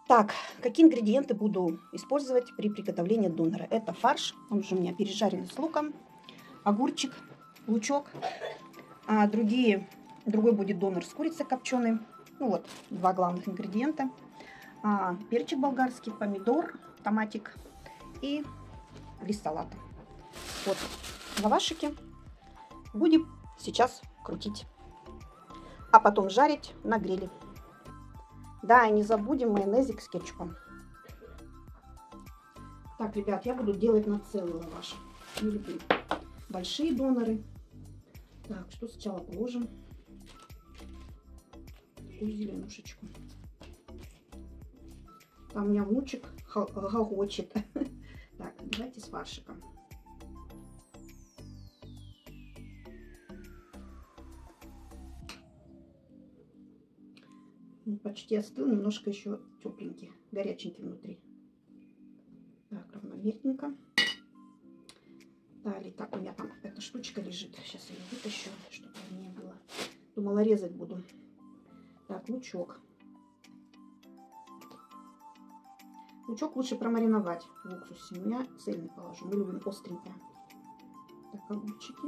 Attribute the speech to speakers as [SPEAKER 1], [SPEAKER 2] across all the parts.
[SPEAKER 1] Так, какие ингредиенты буду использовать при приготовлении донора? Это фарш, он уже у меня пережаренный с луком, огурчик, лучок. Другой будет донор с курицей копченой. Ну вот, два главных ингредиента. Перчик болгарский, помидор, томатик и лист салата. Вот лавашики будем сейчас крутить, а потом жарить на гриле. Да, и не забудем майонезик с кетчупом. Так, ребят, я буду делать на целый лаваш. Не люблю большие доноры. Так, что сначала положим? Такую зеленушечку. Там у меня внучек гогочет. Так, давайте с фаршиком. Почти остыл, немножко еще тепленький, горяченький внутри. Так, равномерненько. Далее, так, у меня там эта штучка лежит. Сейчас я ее вытащу, чтобы не было. Думала, резать буду. Так, лучок. Лучок лучше промариновать в уксусе. У меня цельный положу. Мы любим остренькое. Так, огурчики.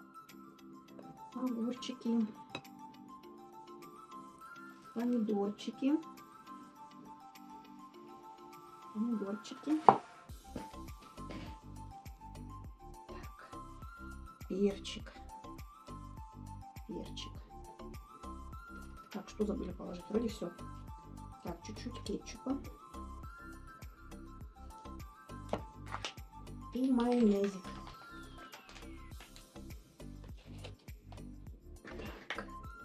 [SPEAKER 1] Огурчики. Помидорчики. Помидорчики. Так. Перчик. Перчик. Так, что забыли положить? Вроде все. Так, чуть-чуть кетчупа. И майонезик. Так.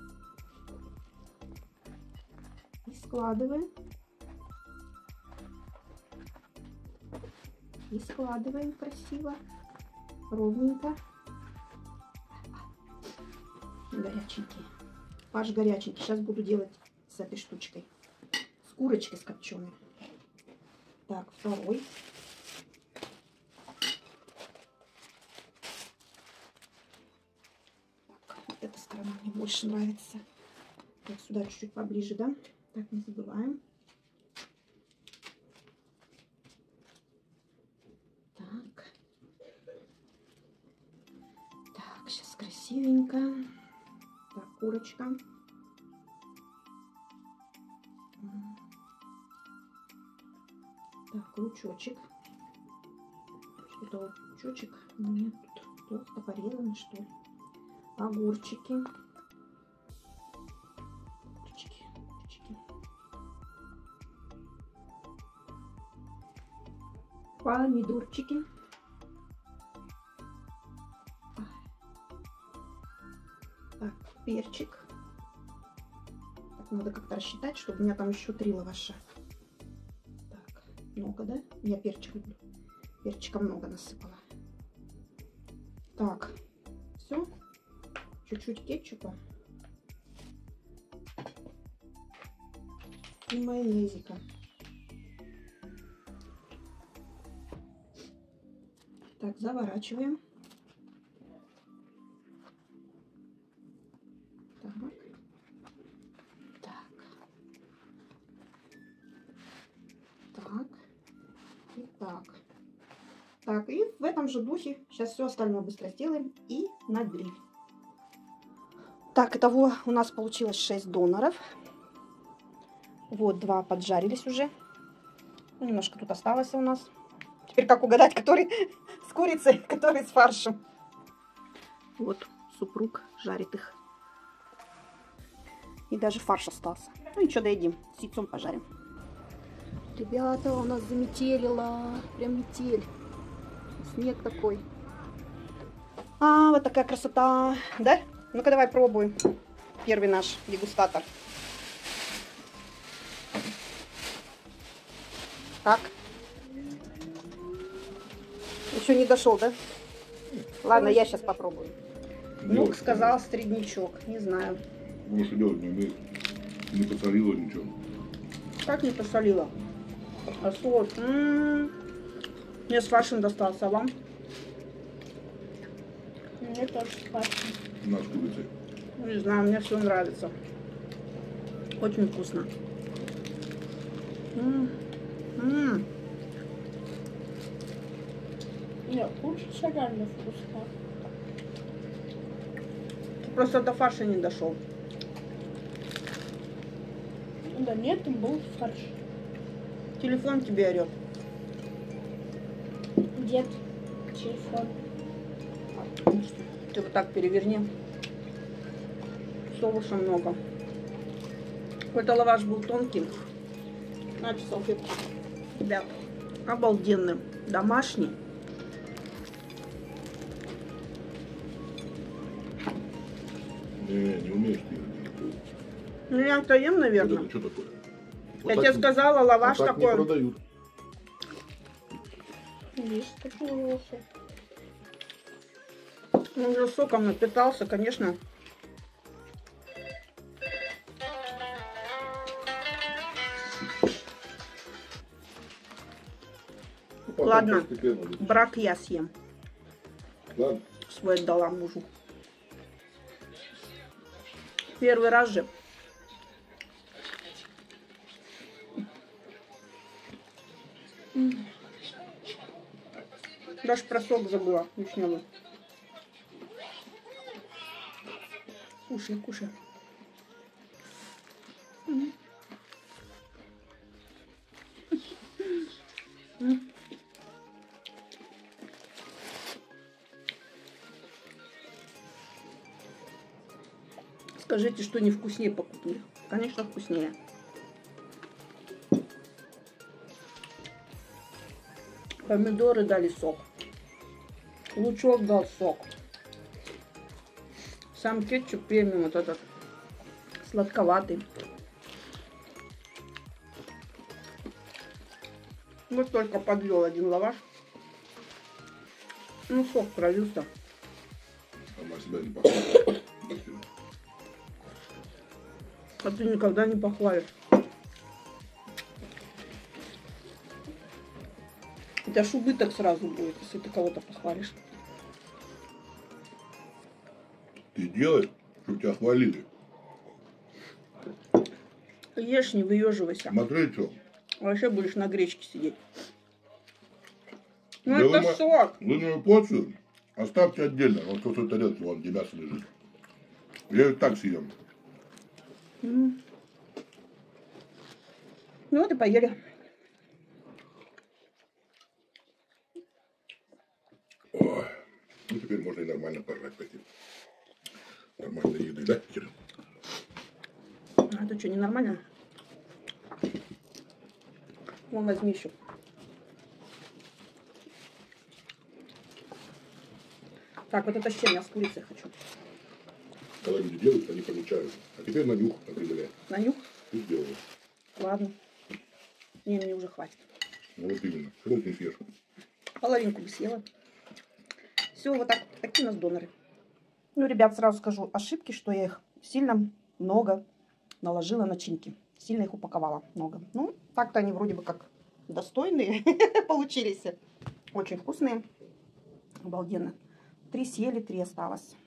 [SPEAKER 1] И складываем. И складываем красиво, ровненько. Горяченький. Фарш горяченький. Сейчас буду делать с этой штучкой. С курочкой с копченой. Так, второй. Так, вот эта сторона мне больше нравится. Так, сюда чуть-чуть поближе, да? Так, не забываем. Так. Так, сейчас красивенько. Так, курочка. Так, лучочек. Что-то лучочек у меня тут толсто порезанный, что ли. Огурчики. Огурчики. Помидорчики. Так, перчик. Так, надо как-то рассчитать, чтобы у меня там еще 3 лаваша. Так, много, да? Я перчик люблю. Перчика много насыпала. Так, все. Чуть-чуть кетчупа. И майонезика. Так, заворачиваем. Так. Так. Так. И так. Так, и в этом же духе сейчас все остальное быстро сделаем и на гриль. Так, итого у нас получилось 6 доноров. Вот, 2 поджарились уже. Немножко тут осталось у нас. Теперь как угадать, который с курицей, который с фаршем. Вот, супруг жарит их. И даже фарш остался. Ну и что, доедим. С яйцом пожарим. Ребята, у нас заметелило. Прям метель. Снег такой. Вот такая красота. Да? Ну-ка, давай пробуем. Первый наш дегустатор. Как? Еще не дошел, да? Ладно, я сейчас попробую. Ну, сказал среднячок. Не знаю.
[SPEAKER 2] Может, делать не умеет. Не посолила ничего.
[SPEAKER 1] Как не посолила? А соус? Мне с фаршем достался, а вам?
[SPEAKER 3] Мне тоже с фаршем.
[SPEAKER 2] На с курицей.
[SPEAKER 1] Не знаю, мне все нравится. Очень вкусно.
[SPEAKER 3] Не, курица реально вкусная.
[SPEAKER 1] Просто до фарша не дошел.
[SPEAKER 3] Да нет, там был фарш.
[SPEAKER 1] Телефон тебе орет.
[SPEAKER 3] Дед, телефон.
[SPEAKER 1] Ты вот так переверни. Соуса много. Какой-то лаваш был тонкий. Знаете, салфетку. Ребят, обалденный. Домашний.
[SPEAKER 2] Не умеешь ты ее делать.
[SPEAKER 1] Ну, я-то ем,
[SPEAKER 2] Вот
[SPEAKER 1] наверное.
[SPEAKER 2] это что такое?
[SPEAKER 1] Я тебе сказала, лаваш
[SPEAKER 2] так не
[SPEAKER 1] такой.
[SPEAKER 2] продают.
[SPEAKER 3] Есть такие волосы.
[SPEAKER 1] Он уже соком напитался, конечно.
[SPEAKER 2] Потом
[SPEAKER 1] Ладно,
[SPEAKER 2] постепенно выпустишь.
[SPEAKER 1] брак я съем.
[SPEAKER 2] Ладно.
[SPEAKER 1] Свой отдала мужу. Первый раз же. Даже про сок забыла вишневый. Кушай, кушай. Скажите, что не вкуснее покупали? Конечно, вкуснее. Помидоры дали сок. Лучок дал сок. Сам кетчуп премиум вот этот сладковатый. Вот только подвел один лаваш. Ну, сок пролился.
[SPEAKER 2] Она себя не похвалит.
[SPEAKER 1] А ты никогда не похвалишь. Это ж убыток сразу будет, если ты кого-то похвалишь.
[SPEAKER 2] Ты делай, чтобы тебя хвалили.
[SPEAKER 1] Ешь, не выеживайся.
[SPEAKER 2] Смотри, что.
[SPEAKER 1] Вообще будешь на гречке сидеть. Ну
[SPEAKER 2] Делай
[SPEAKER 1] это сок.
[SPEAKER 2] лыжную порцию оставьте отдельно. Вот в той тарелке, вон, где мясо лежит. Я ее так съем.
[SPEAKER 1] Ну вот и поели.
[SPEAKER 2] Ой. Ну, теперь можно и нормально пожрать пойти. Нормальной еды, да, Кира?
[SPEAKER 1] А это что, ненормально? Вон, возьми еще. Так, вот это щемя с курицей хочу.
[SPEAKER 2] Когда люди делают, они получают. А теперь на нюх определяй.
[SPEAKER 1] На нюх?
[SPEAKER 2] Ты сделала.
[SPEAKER 1] Ладно. Не, мне уже хватит.
[SPEAKER 2] Ну вот именно. Что ты не съешь?
[SPEAKER 1] Половинку бы съела. Все, вот так. Такие у нас доноры. Ну, ребят, сразу скажу ошибки, что я их сильно много наложила начинки. Сильно их упаковала много. Ну, так-то они вроде бы как достойные получились. Очень вкусные. Обалденно. 3 съели, 3 осталось.